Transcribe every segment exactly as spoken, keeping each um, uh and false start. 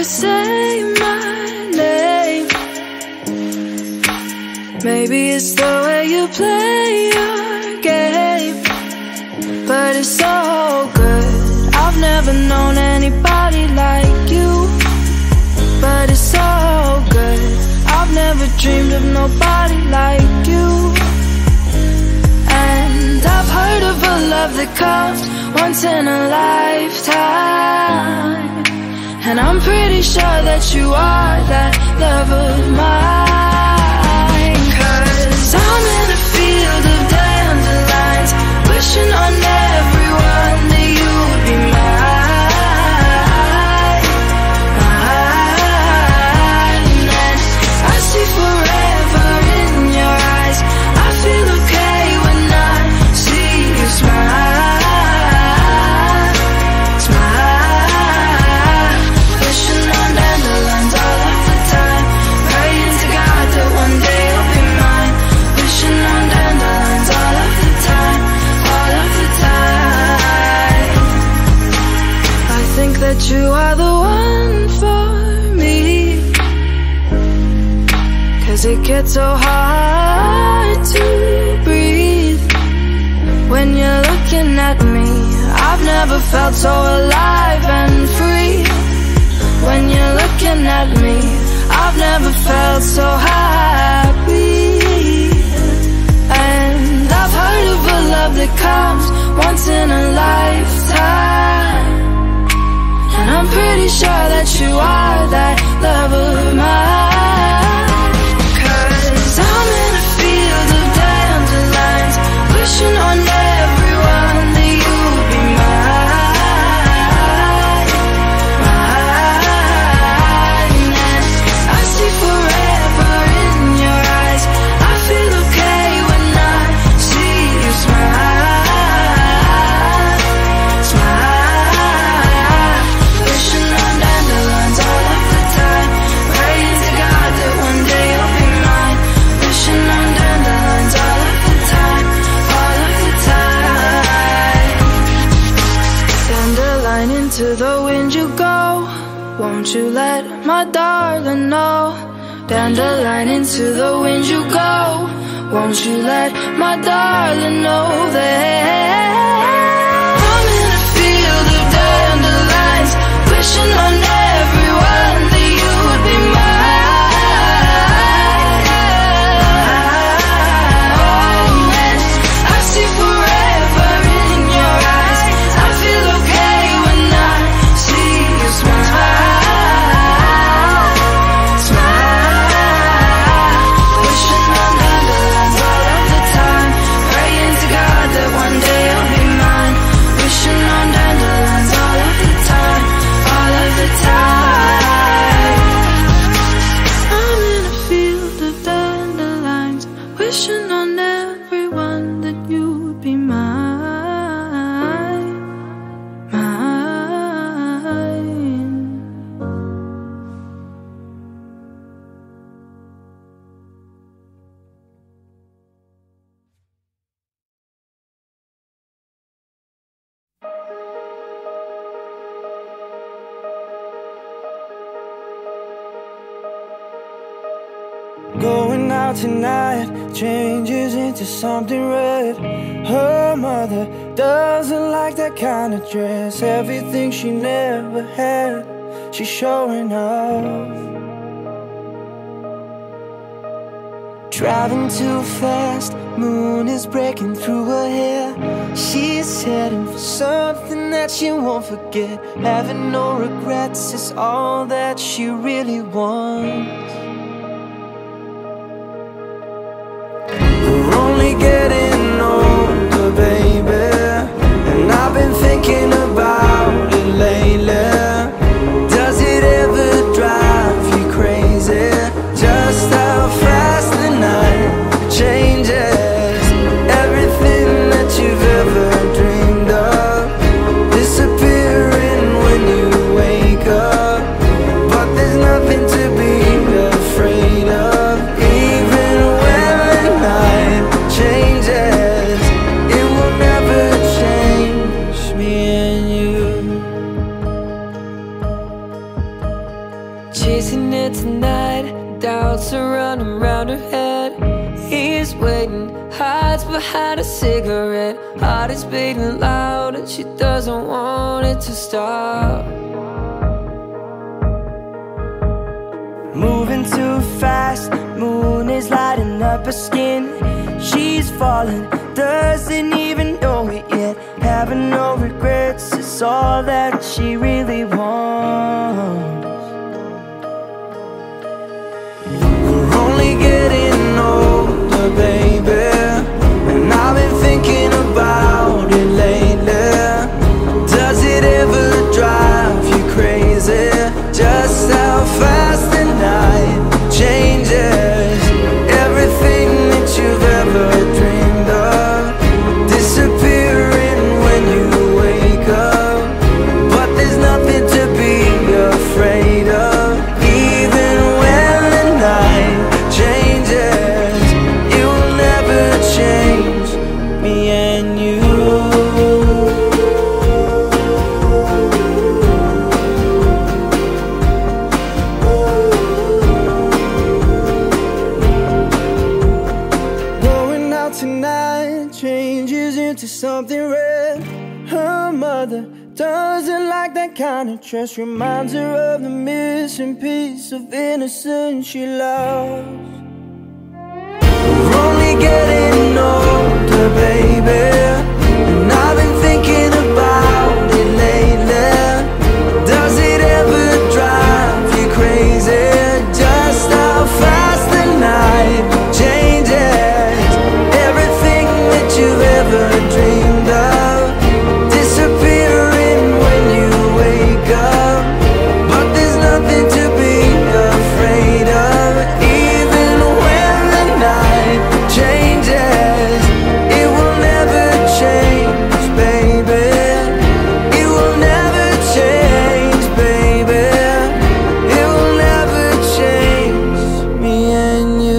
say my name. Maybe it's the way you play your game, but it's so good. I've never known anybody like you, but it's so good. I've never dreamed of nobody like you. And I've heard of a love that comes once in a lifetime, and I'm pretty sure that you are that love of mine. Cause I'm in a field of dandelions, wishing on everyone that you would be mine, mine. And I see forever in your eyes. I feel okay when I see you smile. That you are the one for me, cause it gets so hard to breathe when you're looking at me. I've never felt so alive and free. When you're looking at me, I've never felt so happy. And I've heard of a love that comes once in a lifetime, and I'm pretty sure that you are that love of mine. Cause I'm in a field of dandelions, wishing on everyone that you would be mine, mine. And I see forever in your eyes. I feel okay when I see you smile, smile. Wishing on dandelions all of the time, praying to God that one day you'll be mine. Wishing on dandelions all of the time, all of the time. Dandelion, into the wind you go, won't you let my darling know? Dandelion, into the wind you go, won't you let my darling know that I'm in a field of dandelions, wishing on everyone that you would be mine. And I see forever in your eyes. I feel okay when I see you smile, smile. Wishing on dandelions all of the time, praying to God that one day you'll be mine. Wishing on dandelions all of the time, all of the time. I'm in a field of dandelions, wishing on everyone that you would be mine, mine. Going out tonight changes into something red. Her mother doesn't like that kind of dress. Everything she never had, she's showing off. Driving too fast, moon is breaking through her hair. She's heading for something that she won't forget. Having no regrets is all that she really wants. We're only getting older, baby, and I've been thinking about it lately. Does it ever drive you crazy, just how fast the night changes? Everything that you've ever dreamed of disappearing when you wake up, but there's nothing to be left chasing it tonight. Doubts are running round her head. He's waiting, hides behind a cigarette. Heart is beating loud and she doesn't want it to stop. Moving too fast, moon is lighting up her skin. She's falling, doesn't even know it yet. Having no regrets is all that she really wants. We're only getting older, baby, and I've been thinking about it lately. Does it ever drive you crazy? Just how fast the night changes. Everything that you've ever dreamed of disappearing when you wake up. But there's nothing to be afraid of. Even when the night changes, it will never change me and you. Going out tonight changes into something red. Her mother doesn't like that kind of dress. Reminds her of the missing piece of innocence she loves. We're only getting older, baby, and I've been thinking about it lately. Does it ever drive you crazy? Just how fast the night changes. Everything that you've ever dreamed of disappearing when you wake up. But there's nothing to be afraid of. Even when the night changes, it will never change, baby. It will never change, baby. It will never change me and you.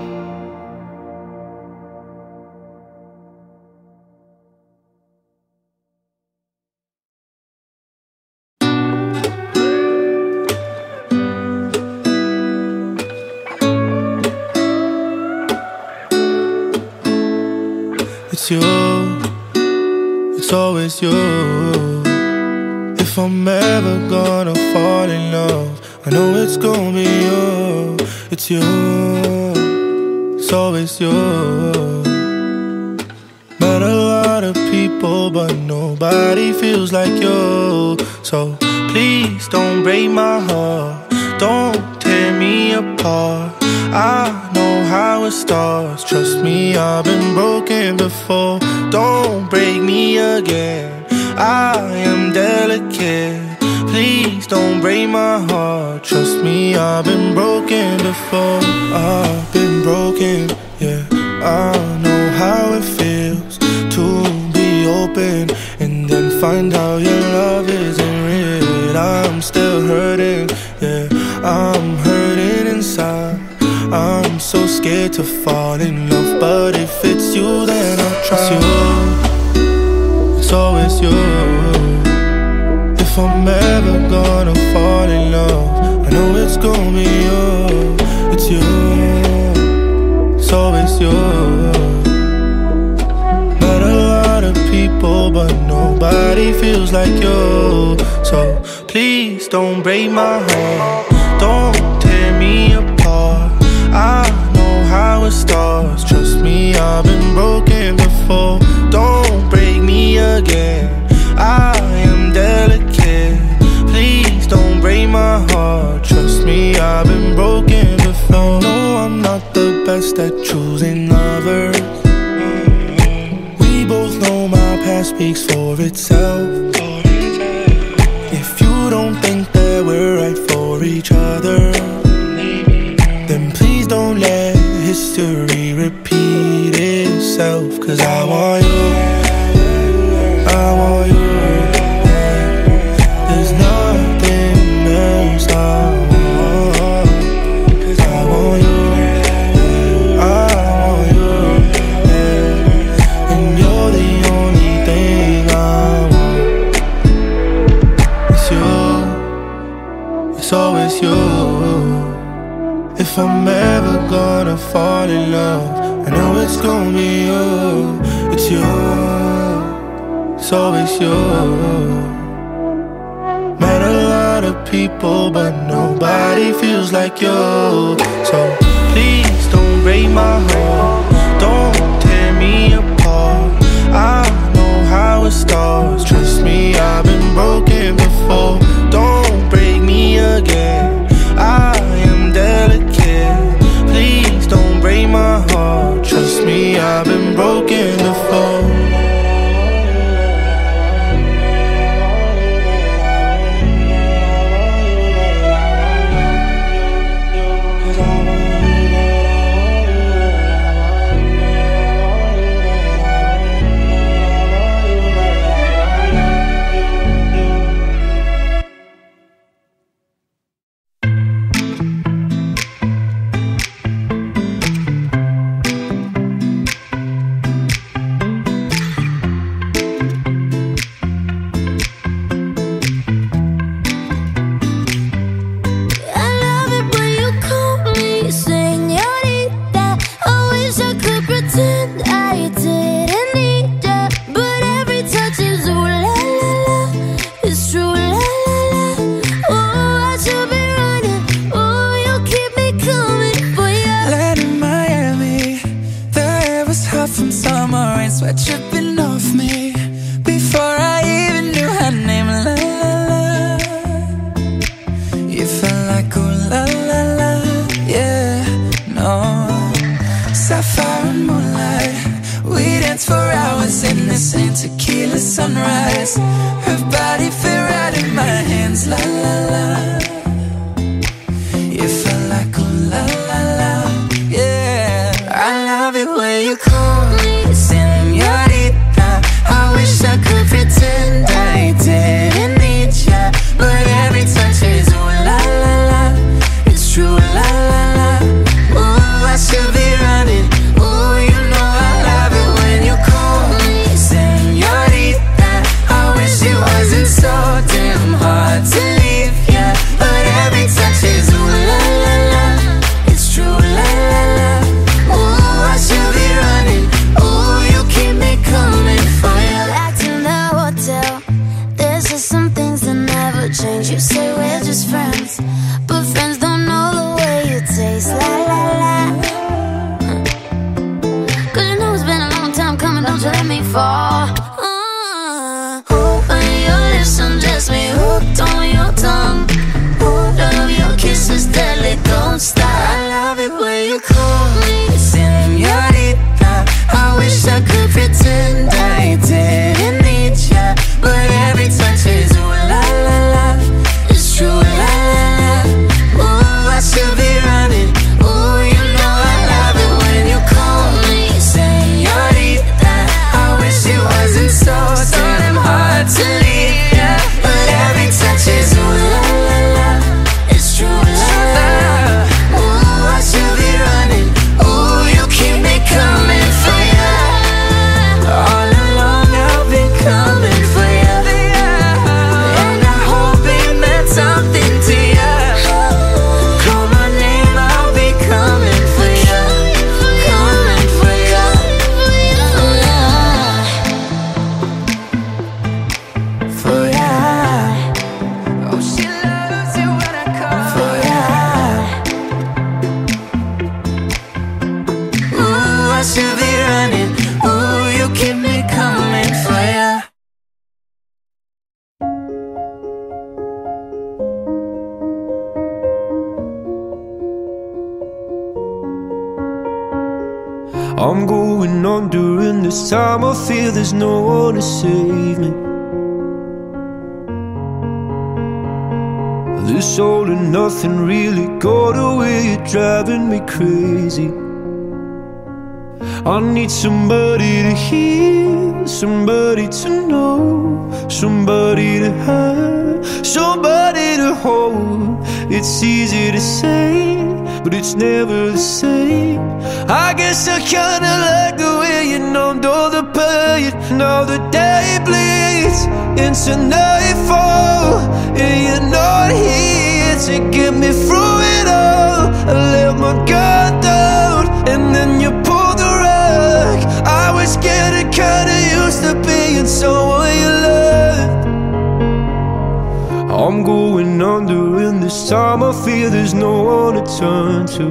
It's you, it's always you. If I'm ever gonna fall in love, I know it's gonna be you. It's you, it's always you. Met a lot of people, but nobody feels like you. So please don't break my heart, don't tear me apart. I know how it starts, trust me, I've been broken before. Don't break me again, I am delicate. Please don't break my heart, trust me, I've been broken before. I've been broken, yeah, I know how it feels to be open and then find out your love isn't real. I'm still hurting, yeah, I'm hurting inside. I'm so scared to fall in love, but if it's you, then I'll try. It's you, it's always you. If I'm ever gonna fall in love, I know it's gonna be you. It's you, it's always you. Met a lot of people, but nobody feels like you. So please don't break my heart, don't tear me apart. I know how it starts, trust me, I've been broken before. Don't break me again, I am delicate. Please don't break my heart, trust me, I've been broken before. No, I'm not the best at choosing lovers. We both know my past speaks for itself. If you don't think that we're right for each other, then please don't let history repeat itself. Cause I want you, I want you. There's nothing else I want. Cause I want you, I want you, yeah. And you're the only thing I want. It's you, it's always you. If I'm ever gonna fall in love, I know it's gonna be you. It's you, so it's you. Met a lot of people, but nobody feels like you. So please don't break my heart, don't tear me apart. I know how it starts, trust me, I've been broken before. Don't break me again, I am delicate. Please don't break my heart, trust me, I've been broken before. I'm going on during this time. I feel there's no one to save me. This all and nothing really got away, you're driving me crazy. I need somebody to hear, somebody to know, somebody to have, somebody to hold. It's easy to say, but it's never the same. I guess I kinda like the way you numbed all the pain. Now the day bleeds into nightfall, and you're not here to get me through it all. I let my being someone you loved. I'm going under, and this time I fear there's no one to turn to.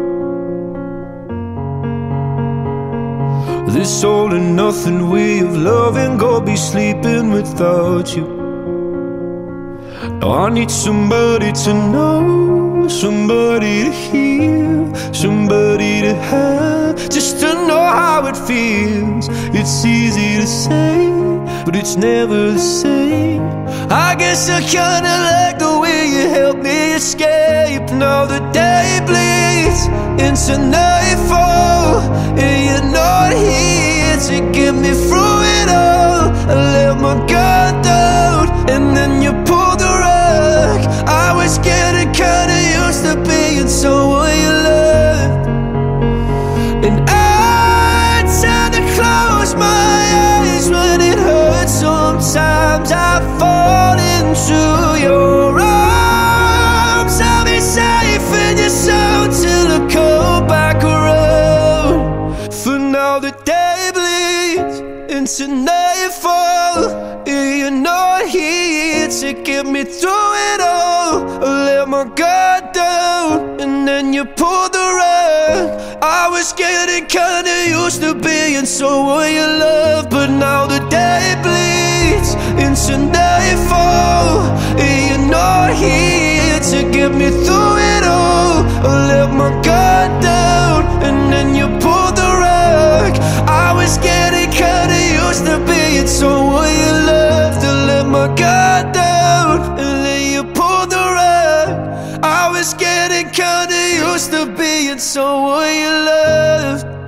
This all and nothing way of loving, go be sleeping without you. Now I need somebody to know, somebody to hear, somebody to have, just to know how it feels. It's easy to say, but it's never the same. I guess I kinda like the way you help me escape. Now the day bleeds into nightfall, and you're not here to get me through it all. I let my guard down, and then you pulled the rug. I was getting kinda used to being someone you loved, and I tend to close my eyes when it hurts. Sometimes I fall into your arms. I'll be safe in your soul till I come back around. For now the day bleeds into nightfall, and you're not here to get me through it all. I let my guard down, and then you pulled the rug. I was getting kinda used to being someone you love, but now the day bleeds into nightfall, and you're not here to get me through it all. I let my guard down, and then you pulled the rug. I was getting kinda used to being someone you loved. I let my guard down, and then you pulled the rug. I was getting kinda used to being someone you loved.